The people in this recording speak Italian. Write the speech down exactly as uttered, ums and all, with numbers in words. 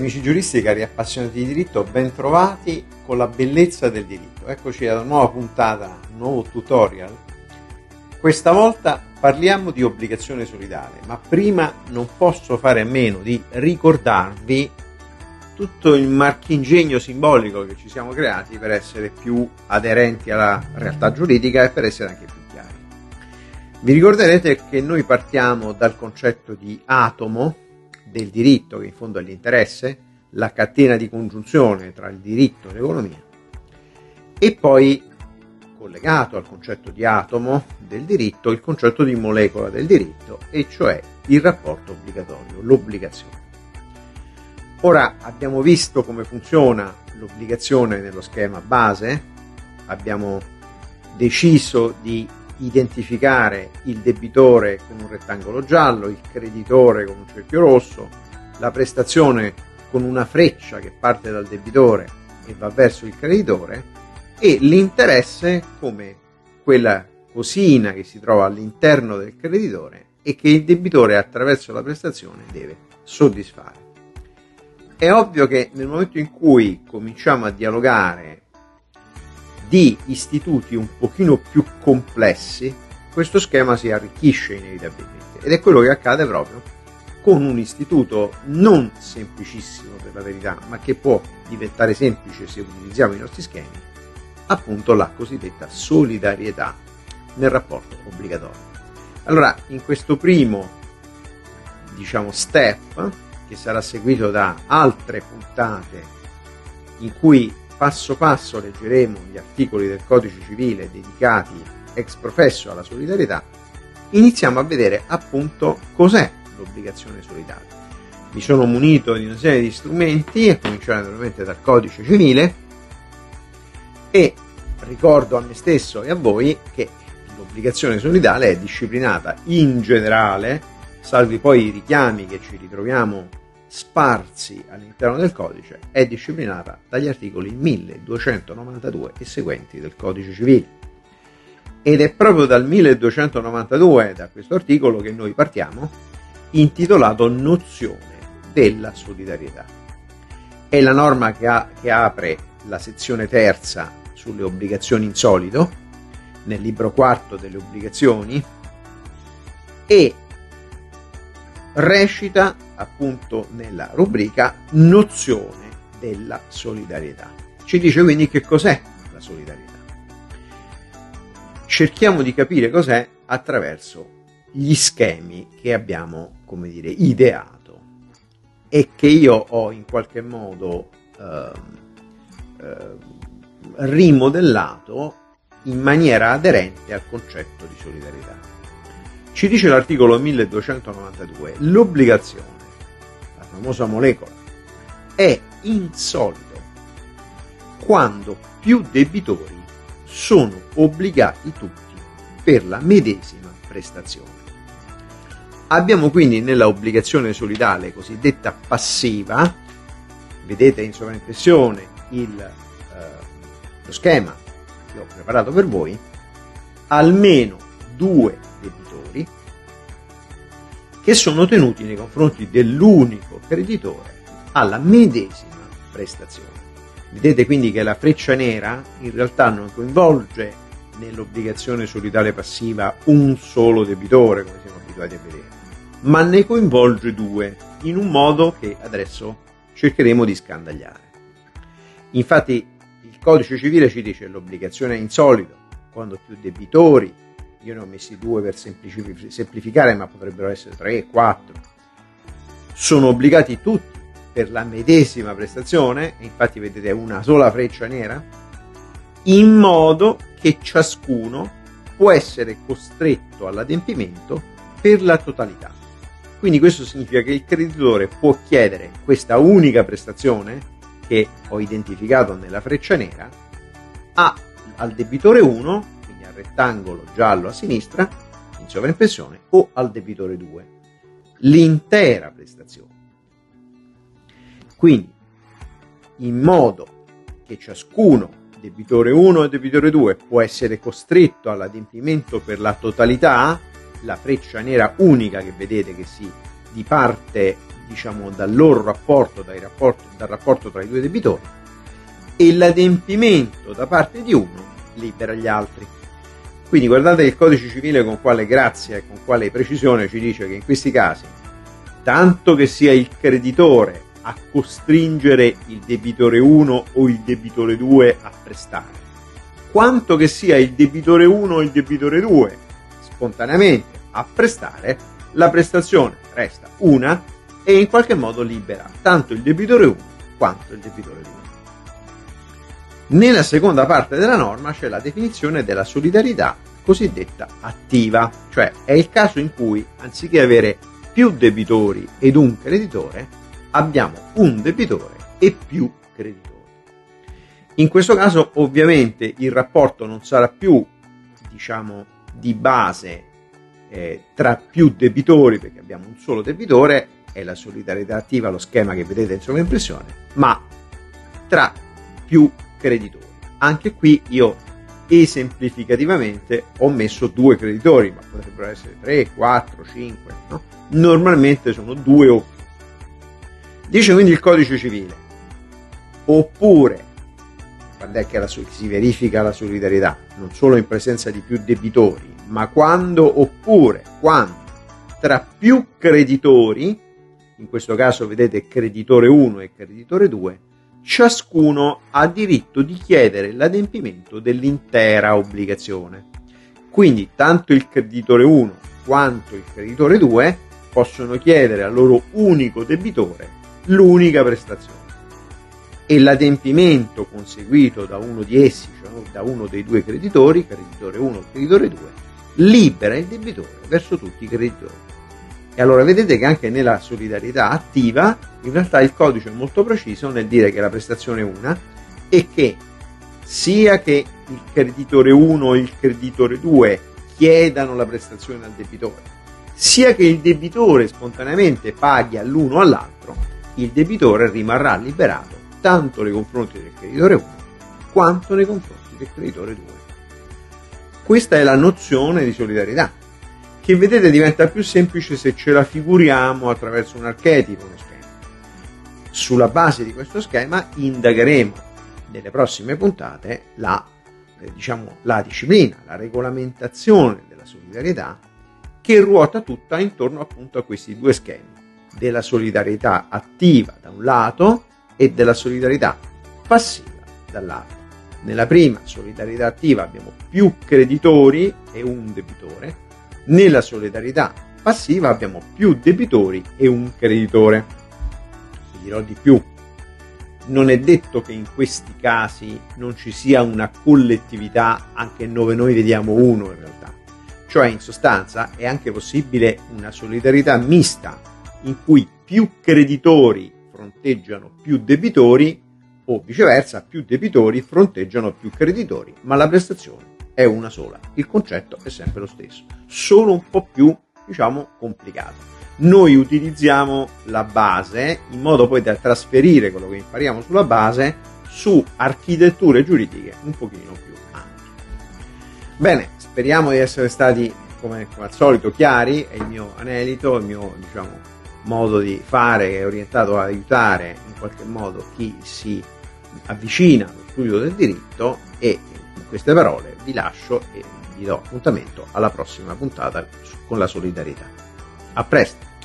Amici giuristi, cari appassionati di diritto, ben trovati con la bellezza del diritto. Eccoci alla nuova puntata, un nuovo tutorial. Questa volta parliamo di obbligazione solidale, ma prima non posso fare a meno di ricordarvi tutto il marchingegno simbolico che ci siamo creati per essere più aderenti alla realtà giuridica e per essere anche più chiari. Vi ricorderete che noi partiamo dal concetto di atomo del diritto, che in fondo è l'interesse, la catena di congiunzione tra il diritto e l'economia, e poi collegato al concetto di atomo del diritto il concetto di molecola del diritto, e cioè il rapporto obbligatorio, l'obbligazione. Ora abbiamo visto come funziona l'obbligazione nello schema base, abbiamo deciso di identificare il debitore con un rettangolo giallo, il creditore con un cerchio rosso, la prestazione con una freccia che parte dal debitore e va verso il creditore, e l'interesse come quella cosina che si trova all'interno del creditore e che il debitore attraverso la prestazione deve soddisfare. È ovvio che nel momento in cui cominciamo a dialogare di istituti un pochino più complessi, questo schema si arricchisce inevitabilmente, ed è quello che accade proprio con un istituto non semplicissimo per la verità, ma che può diventare semplice se utilizziamo i nostri schemi, appunto la cosiddetta solidarietà nel rapporto obbligatorio. Allora, in questo primo, diciamo, step, che sarà seguito da altre puntate in cui passo passo leggeremo gli articoli del Codice Civile dedicati ex professo alla solidarietà, iniziamo a vedere appunto cos'è l'obbligazione solidale. Mi sono munito di una serie di strumenti, a cominciare naturalmente dal Codice Civile, e ricordo a me stesso e a voi che l'obbligazione solidale è disciplinata in generale, salvi poi i richiami che ci ritroviamo sparsi all'interno del codice, è disciplinata dagli articoli milleduecentonovantadue e seguenti del Codice Civile. Ed è proprio dal milleduecentonovantadue, da questo articolo, che noi partiamo, intitolato Nozione della solidarietà. È la norma che, ha, che apre la sezione terza sulle obbligazioni in solido, nel libro quarto delle obbligazioni, e recita appunto nella rubrica nozione della solidarietà. Ci dice quindi che cos'è la solidarietà. Cerchiamo di capire cos'è attraverso gli schemi che abbiamo, come dire, ideato e che io ho in qualche modo eh, eh, rimodellato in maniera aderente al concetto di solidarietà. Ci dice l'articolo milleduecentonovantadue, l'obbligazione, la famosa molecola, è insolito quando più debitori sono obbligati tutti per la medesima prestazione. Abbiamo quindi nella obbligazione solidale cosiddetta passiva, vedete in sovraimpressione il, eh, lo schema che ho preparato per voi, almeno due debitori che sono tenuti nei confronti dell'unico creditore alla medesima prestazione. Vedete quindi che la freccia nera in realtà non coinvolge nell'obbligazione solidale passiva un solo debitore, come siamo abituati a vedere, ma ne coinvolge due, in un modo che adesso cercheremo di scandagliare. Infatti il Codice Civile ci dice che l'obbligazione è insolita quando più debitori, io ne ho messi due per semplificare, ma potrebbero essere tre, quattro, sono obbligati tutti per la medesima prestazione, e infatti vedete una sola freccia nera, in modo che ciascuno può essere costretto all'adempimento per la totalità. Quindi questo significa che il creditore può chiedere questa unica prestazione che ho identificato nella freccia nera a, al debitore uno, quindi al rettangolo giallo a sinistra, in sovraimpressione, o al debitore due, l'intera prestazione. Quindi, in modo che ciascuno, debitore uno e debitore due, può essere costretto all'adempimento per la totalità, la freccia nera unica che vedete che si diparte diciamo dal loro rapporto, dai rapporto, dal rapporto tra i due debitori, e l'adempimento da parte di uno libera gli altri. Quindi guardate il codice civile con quale grazia e con quale precisione ci dice che in questi casi, tanto che sia il creditore a costringere il debitore uno o il debitore due a prestare, quanto che sia il debitore uno o il debitore due spontaneamente a prestare, la prestazione resta una e in qualche modo libera tanto il debitore uno quanto il debitore due. Nella seconda parte della norma c'è la definizione della solidarietà cosiddetta attiva, cioè è il caso in cui anziché avere più debitori ed un creditore, abbiamo un debitore e più creditori. In questo caso ovviamente il rapporto non sarà più, diciamo, di base eh, tra più debitori, perché abbiamo un solo debitore, è la solidarietà attiva, lo schema che vedete in sovraimpressione, ma tra più creditori. Anche qui io esemplificativamente ho messo due creditori, ma potrebbero essere tre, quattro, cinque, no? Normalmente sono due o più. Dice quindi il codice civile, oppure, quando è che la, si verifica la solidarietà? Non solo in presenza di più debitori, ma quando, oppure, quando tra più creditori, in questo caso vedete creditore uno e creditore due, ciascuno ha diritto di chiedere l'adempimento dell'intera obbligazione. Quindi tanto il creditore uno quanto il creditore due possono chiedere al loro unico debitore l'unica prestazione. E l'adempimento conseguito da uno di essi, cioè da uno dei due creditori, creditore uno o creditore due, libera il debitore verso tutti i creditori. E allora vedete che anche nella solidarietà attiva in realtà il codice è molto preciso nel dire che la prestazione è una e che sia che il creditore uno e il creditore due chiedano la prestazione al debitore, sia che il debitore spontaneamente paghi all'uno o all'altro, il debitore rimarrà liberato tanto nei confronti del creditore uno quanto nei confronti del creditore due. Questa è la nozione di solidarietà, che vedete diventa più semplice se ce la figuriamo attraverso un archetipo, uno schema. Sulla base di questo schema indagheremo nelle prossime puntate la, eh, diciamo, la disciplina, la regolamentazione della solidarietà, che ruota tutta intorno appunto a questi due schemi, della solidarietà attiva da un lato e della solidarietà passiva dall'altro. Nella prima solidarietà attiva abbiamo più creditori e un debitore, nella solidarietà passiva abbiamo più debitori e un creditore. Vi dirò di più, non è detto che in questi casi non ci sia una collettività anche dove noi vediamo uno in realtà, cioè in sostanza è anche possibile una solidarietà mista in cui più creditori fronteggiano più debitori o viceversa più debitori fronteggiano più creditori, ma la prestazione è una sola, il concetto è sempre lo stesso, solo un po' più, diciamo, complicato. Noi utilizziamo la base in modo poi da trasferire quello che impariamo sulla base su architetture giuridiche un pochino più ampie. Bene, speriamo di essere stati come, come al solito chiari, è il mio anelito, il mio, diciamo, modo di fare che è orientato ad aiutare in qualche modo chi si avvicina allo studio del diritto, e con queste parole vi lascio e vi do appuntamento alla prossima puntata con la solidarietà. A presto!